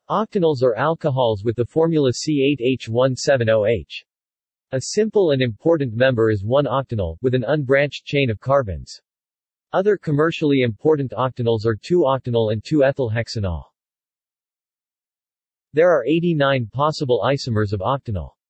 Octanols are alcohols with the formula C8H17OH. A simple and important member is 1-octanol, with an unbranched chain of carbons. Other commercially important octanols are 2-octanol and 2-ethylhexanol. There are 89 possible isomers of octanol.